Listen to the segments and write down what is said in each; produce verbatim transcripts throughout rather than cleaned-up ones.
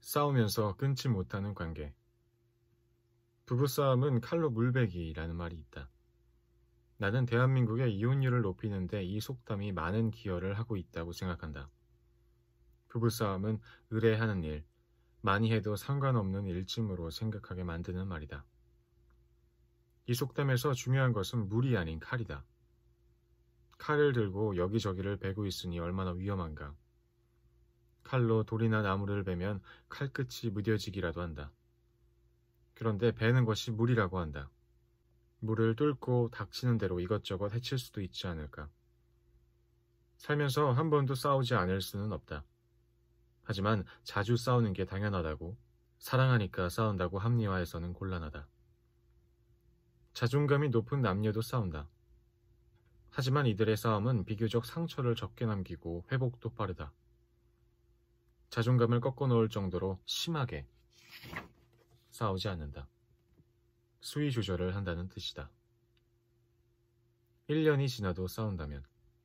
싸우면서 끊지 못하는 관계. 부부싸움은 칼로 물베기라는 말이 있다. 나는 대한민국의 이혼율을 높이는데 이 속담이 많은 기여를 하고 있다고 생각한다. 부부싸움은 의뢰하는 일, 많이 해도 상관없는 일쯤으로 생각하게 만드는 말이다. 이 속담에서 중요한 것은 물이 아닌 칼이다. 칼을 들고 여기저기를 베고 있으니 얼마나 위험한가. 칼로 돌이나 나무를 베면 칼끝이 무뎌지기라도 한다. 그런데 베는 것이 물이라고 한다. 물을 뚫고 닥치는 대로 이것저것 해칠 수도 있지 않을까. 살면서 한 번도 싸우지 않을 수는 없다. 하지만 자주 싸우는 게 당연하다고, 사랑하니까 싸운다고 합리화해서는 곤란하다. 자존감이 높은 남녀도 싸운다. 하지만 이들의 싸움은 비교적 상처를 적게 남기고 회복도 빠르다. 자존감을 꺾어놓을 정도로 심하게 싸우지 않는다. 수위 조절을 한다는 뜻이다. 일 년이 지나도 싸운다면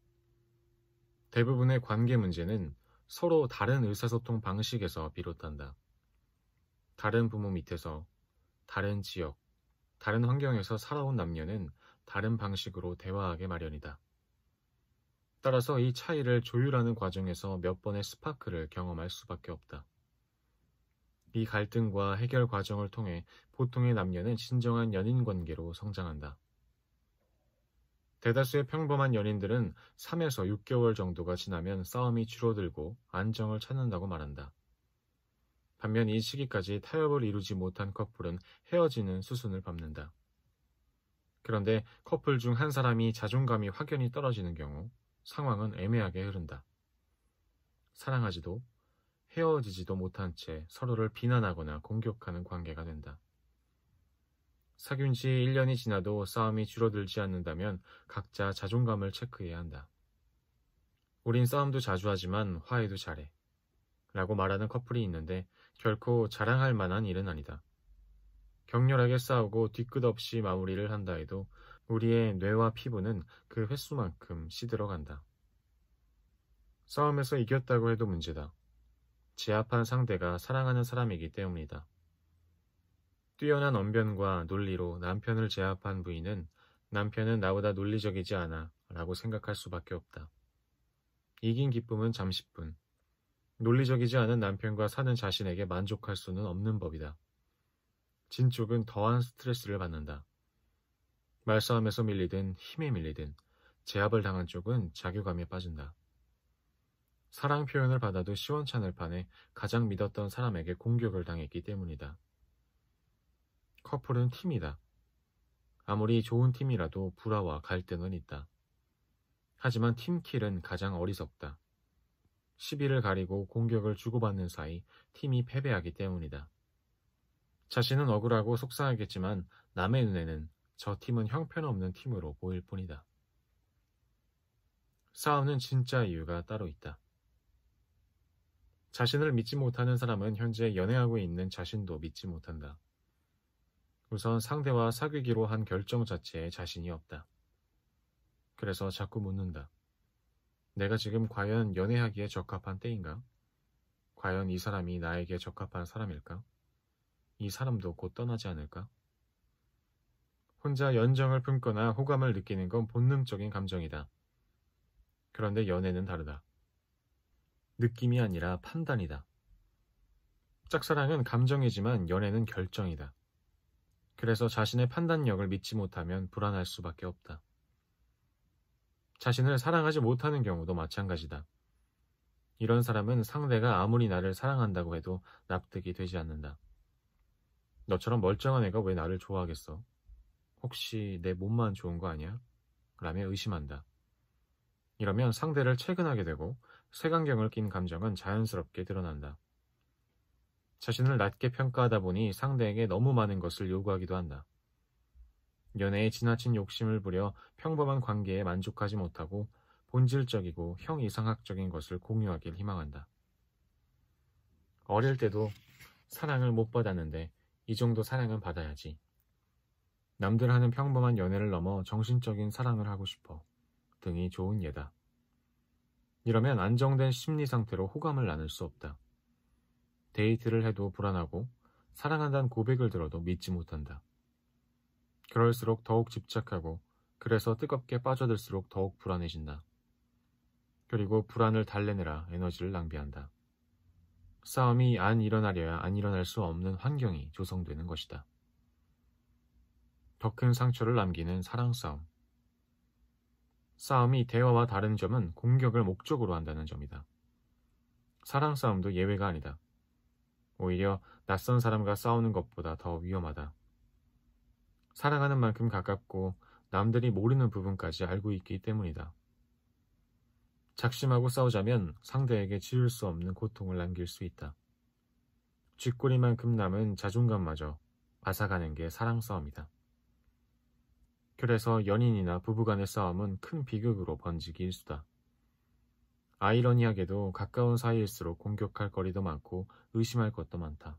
대부분의 관계 문제는 서로 다른 의사소통 방식에서 비롯한다. 다른 부모 밑에서, 다른 지역, 다른 환경에서 살아온 남녀는 다른 방식으로 대화하게 마련이다. 따라서 이 차이를 조율하는 과정에서 몇 번의 스파크를 경험할 수밖에 없다. 이 갈등과 해결 과정을 통해 보통의 남녀는 진정한 연인 관계로 성장한다. 대다수의 평범한 연인들은 삼에서 육 개월 정도가 지나면 싸움이 줄어들고 안정을 찾는다고 말한다. 반면 이 시기까지 타협을 이루지 못한 커플은 헤어지는 수순을 밟는다. 그런데 커플 중 한 사람이 자존감이 확연히 떨어지는 경우 상황은 애매하게 흐른다. 사랑하지도 헤어지지도 못한 채 서로를 비난하거나 공격하는 관계가 된다. 사귄 지 일 년이 지나도 싸움이 줄어들지 않는다면 각자 자존감을 체크해야 한다. 우린 싸움도 자주 하지만 화해도 잘해. 라고 말하는 커플이 있는데 결코 자랑할 만한 일은 아니다. 격렬하게 싸우고 뒤끝 없이 마무리를 한다 해도 우리의 뇌와 피부는 그 횟수만큼 시들어간다. 싸움에서 이겼다고 해도 문제다. 제압한 상대가 사랑하는 사람이기 때문이다. 뛰어난 언변과 논리로 남편을 제압한 부인은 남편은 나보다 논리적이지 않아 라고 생각할 수밖에 없다. 이긴 기쁨은 잠시뿐. 논리적이지 않은 남편과 사는 자신에게 만족할 수는 없는 법이다. 진 쪽은 더한 스트레스를 받는다. 말싸움에서 밀리든 힘에 밀리든 제압을 당한 쪽은 자괴감에 빠진다. 사랑 표현을 받아도 시원찮을 판에 가장 믿었던 사람에게 공격을 당했기 때문이다. 커플은 팀이다. 아무리 좋은 팀이라도 불화와 갈등은 있다. 하지만 팀킬은 가장 어리석다. 시비를 가리고 공격을 주고받는 사이 팀이 패배하기 때문이다. 자신은 억울하고 속상하겠지만 남의 눈에는 저 팀은 형편없는 팀으로 보일 뿐이다. 싸우는 진짜 이유가 따로 있다. 자신을 믿지 못하는 사람은 현재 연애하고 있는 자신도 믿지 못한다. 우선 상대와 사귀기로 한 결정 자체에 자신이 없다. 그래서 자꾸 묻는다. 내가 지금 과연 연애하기에 적합한 때인가? 과연 이 사람이 나에게 적합한 사람일까? 이 사람도 곧 떠나지 않을까? 혼자 연정을 품거나 호감을 느끼는 건 본능적인 감정이다. 그런데 연애는 다르다. 느낌이 아니라 판단이다. 짝사랑은 감정이지만 연애는 결정이다. 그래서 자신의 판단력을 믿지 못하면 불안할 수밖에 없다. 자신을 사랑하지 못하는 경우도 마찬가지다. 이런 사람은 상대가 아무리 나를 사랑한다고 해도 납득이 되지 않는다. 너처럼 멀쩡한 애가 왜 나를 좋아하겠어? 혹시 내 몸만 좋은 거 아니야? 라며 의심한다. 이러면 상대를 채근하게 되고 색안경을 낀 감정은 자연스럽게 드러난다. 자신을 낮게 평가하다 보니 상대에게 너무 많은 것을 요구하기도 한다. 연애에 지나친 욕심을 부려 평범한 관계에 만족하지 못하고 본질적이고 형이상학적인 것을 공유하길 희망한다. 어릴 때도 사랑을 못 받았는데 이 정도 사랑은 받아야지. 남들 하는 평범한 연애를 넘어 정신적인 사랑을 하고 싶어. 등이 좋은 예다. 이러면 안정된 심리 상태로 호감을 나눌 수 없다. 데이트를 해도 불안하고 사랑한다는 고백을 들어도 믿지 못한다. 그럴수록 더욱 집착하고 그래서 뜨겁게 빠져들수록 더욱 불안해진다. 그리고 불안을 달래느라 에너지를 낭비한다. 싸움이 안 일어나려야 안 일어날 수 없는 환경이 조성되는 것이다. 더 큰 상처를 남기는 사랑 싸움. 싸움이 대화와 다른 점은 공격을 목적으로 한다는 점이다. 사랑 싸움도 예외가 아니다. 오히려 낯선 사람과 싸우는 것보다 더 위험하다. 사랑하는 만큼 가깝고 남들이 모르는 부분까지 알고 있기 때문이다. 작심하고 싸우자면 상대에게 지울 수 없는 고통을 남길 수 있다. 쥐꼬리만큼 남은 자존감마저 앗아가는 게 사랑 싸움이다. 그래서 연인이나 부부간의 싸움은 큰 비극으로 번지기 일쑤다. 아이러니하게도 가까운 사이일수록 공격할 거리도 많고 의심할 것도 많다.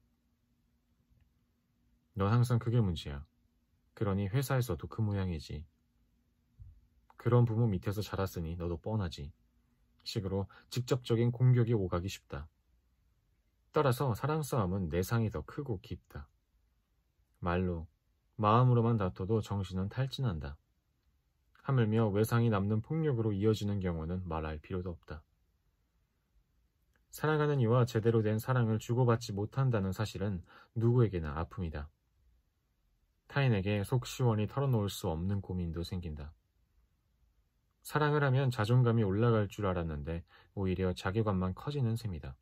넌 항상 그게 문제야. 그러니 회사에서도 그 모양이지. 그런 부모 밑에서 자랐으니 너도 뻔하지. 식으로 직접적인 공격이 오가기 쉽다. 따라서 사랑 싸움은 내상이 더 크고 깊다. 말로, 마음으로만 다퉈도 정신은 탈진한다. 하물며 외상이 남는 폭력으로 이어지는 경우는 말할 필요도 없다. 사랑하는 이와 제대로 된 사랑을 주고받지 못한다는 사실은 누구에게나 아픔이다. 타인에게 속 시원히 털어놓을 수 없는 고민도 생긴다. 사랑을 하면 자존감이 올라갈 줄 알았는데 오히려 자괴감만 커지는 셈이다.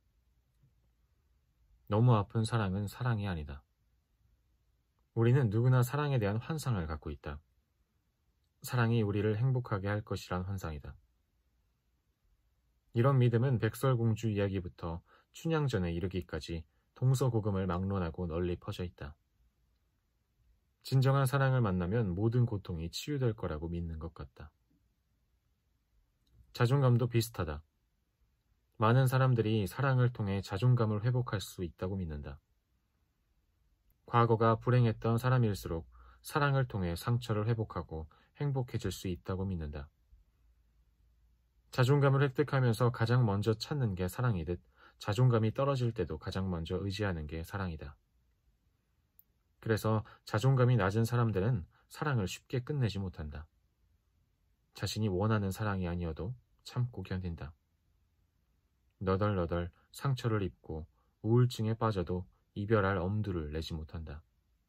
너무 아픈 사랑은 사랑이 아니다. 우리는 누구나 사랑에 대한 환상을 갖고 있다. 사랑이 우리를 행복하게 할 것이란 환상이다. 이런 믿음은 백설공주 이야기부터 춘향전에 이르기까지 동서고금을 막론하고 널리 퍼져 있다. 진정한 사랑을 만나면 모든 고통이 치유될 거라고 믿는 것 같다. 자존감도 비슷하다. 많은 사람들이 사랑을 통해 자존감을 회복할 수 있다고 믿는다. 과거가 불행했던 사람일수록 사랑을 통해 상처를 회복하고 행복해질 수 있다고 믿는다. 자존감을 획득하면서 가장 먼저 찾는 게 사랑이듯 자존감이 떨어질 때도 가장 먼저 의지하는 게 사랑이다. 그래서 자존감이 낮은 사람들은 사랑을 쉽게 끝내지 못한다. 자신이 원하는 사랑이 아니어도 참고 견딘다. 너덜너덜 상처를 입고 우울증에 빠져도 이별할 엄두를 내지 못한다.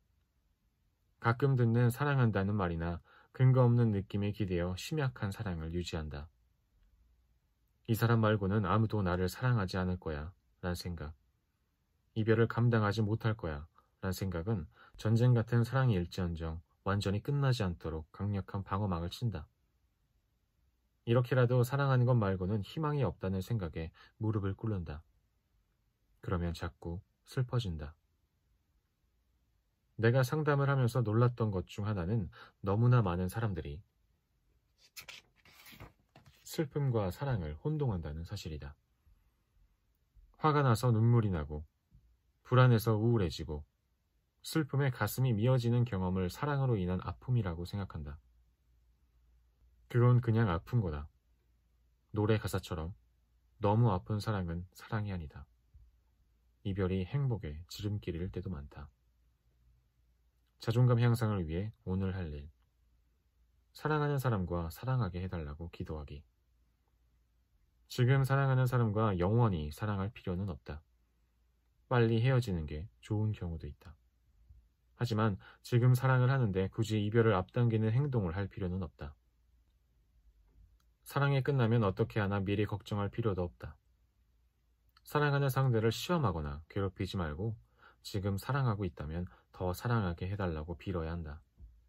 가끔 듣는 사랑한다는 말이나 근거 없는 느낌에 기대어 심약한 사랑을 유지한다. 이 사람 말고는 아무도 나를 사랑하지 않을 거야 란 생각. 이별을 감당하지 못할 거야 란 생각은 전쟁 같은 사랑이 일지언정 완전히 끝나지 않도록 강력한 방어막을 친다. 이렇게라도 사랑하는 것 말고는 희망이 없다는 생각에 무릎을 꿇는다. 그러면 자꾸 슬퍼진다. 내가 상담을 하면서 놀랐던 것 중 하나는 너무나 많은 사람들이 슬픔과 사랑을 혼동한다는 사실이다. 화가 나서 눈물이 나고 불안해서 우울해지고 슬픔에 가슴이 미어지는 경험을 사랑으로 인한 아픔이라고 생각한다. 그건 그냥 아픈 거다. 노래 가사처럼 너무 아픈 사랑은 사랑이 아니다. 이별이 행복의 지름길일 때도 많다. 자존감 향상을 위해 오늘 할 일. 사랑하는 사람과 사랑하게 해달라고 기도하기. 지금 사랑하는 사람과 영원히 사랑할 필요는 없다. 빨리 헤어지는 게 좋은 경우도 있다. 하지만 지금 사랑을 하는데 굳이 이별을 앞당기는 행동을 할 필요는 없다. 사랑이 끝나면 어떻게 하나 미리 걱정할 필요도 없다. 사랑하는 상대를 시험하거나 괴롭히지 말고 지금 사랑하고 있다면 더 사랑하게 해달라고 빌어야 한다.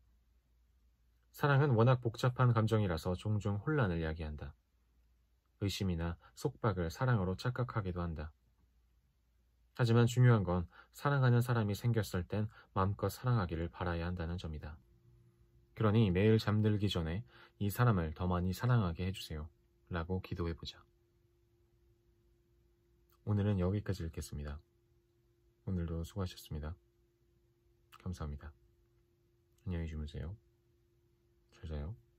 사랑은 워낙 복잡한 감정이라서 종종 혼란을 야기한다. 의심이나 속박을 사랑으로 착각하기도 한다. 하지만 중요한 건 사랑하는 사람이 생겼을 땐 마음껏 사랑하기를 바라야 한다는 점이다. 그러니 매일 잠들기 전에 이 사람을 더 많이 사랑하게 해주세요 라고 기도해보자. 오늘은 여기까지 읽겠습니다. 오늘도 수고하셨습니다. 감사합니다. 안녕히 주무세요. 잘 자요.